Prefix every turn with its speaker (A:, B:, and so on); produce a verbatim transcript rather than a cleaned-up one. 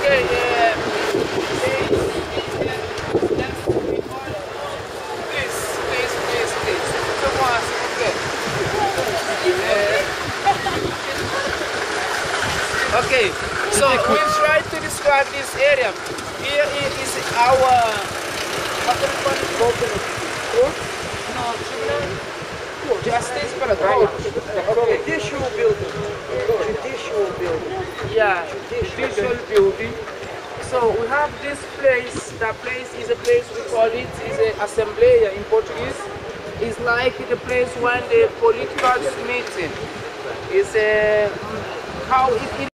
A: Okay, uh, please, please, please, please. Come on, okay. Uh, okay, so we'll try to describe this area. Here is our, what do we call it? Court? No, tribunal? Justice Palace. Okay.
B: Judicial building. Judicial building.
A: Yeah, judicial building. So we have this place. That place is a place we call it is a assembleia in Portuguese. It's like the place when the political meeting is a how it